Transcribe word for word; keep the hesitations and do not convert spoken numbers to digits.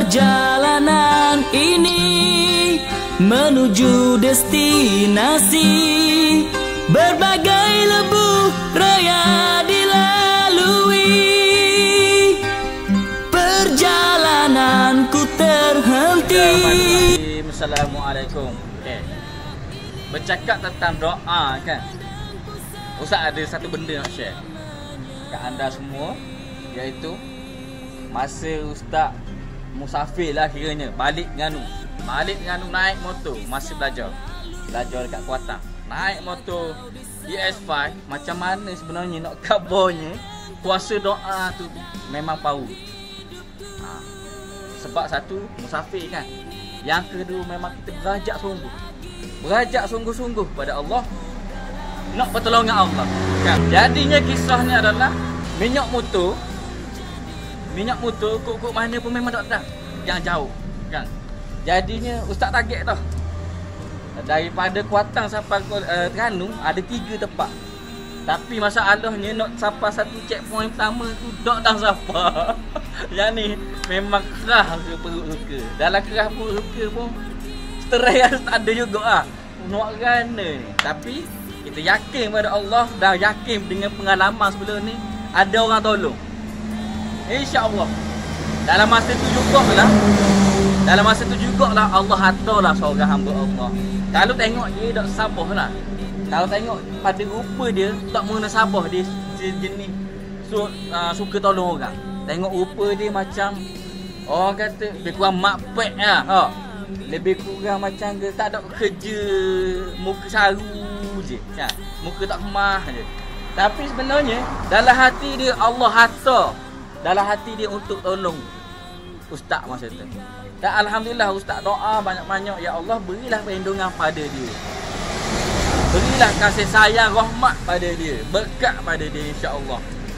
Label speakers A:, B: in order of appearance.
A: Perjalanan ini menuju destinasi, berbagai lebuh raya dilalui. Perjalananku terhenti.
B: Assalamualaikum. Okay. Bercakap tentang doa kan, Ustaz ada satu benda nak share kat anda semua, iaitu masa Ustaz musafir lah kiranya, balik Terengganu. Balik Terengganu naik motor, masih belajar Belajar dekat Kuantan. Naik motor E S lima, macam mana sebenarnya nak kabarnya kuasa doa tu memang power. ha. Sebab satu, musafir kan. Yang kedua, memang kita berajak sungguh Berajak sungguh-sungguh pada Allah, nak pertolongan Allah kan. Jadinya kisahnya adalah minyak motor Minyak motor kok-kok mana pun memang tak dah, yang jauh kan. Jadinya Ustaz target tau, daripada Kuantan sampai uh, Terengganu ada tiga tempat. Tapi masalahnya nak sampai satu checkpoint pertama tu tak dah sampai. Yang ni memang kerah ke perut suka. Dalam kerah perut suka pun stres tak ada juga ah. Nak rana ni. Tapi kita yakin pada Allah, dah yakin dengan pengalaman sebelum ni ada orang tolong. InsyaAllah dalam masa tu jugalah Dalam masa tu jugalah Allah hantarlah seorang hamba Allah. Kalau tengok dia tak sabar lah, kalau tengok pada rupa dia tak mengenai sabar, dia jenis su, uh, suka tolong orang. Tengok rupa dia macam orang kata lebih kurang makpek lah, ha. Lebih kurang macam dia tak ada kerja, muka saru je kan? Muka tak kemah je. Tapi sebenarnya dalam hati dia Allah hantar, dalam hati dia untuk tolong Ustaz masa tu. Dan Alhamdulillah Ustaz doa banyak-banyak, ya Allah berilah perlindungan pada dia, berilah kasih sayang rahmat pada dia, berkat pada dia, insya-Allah.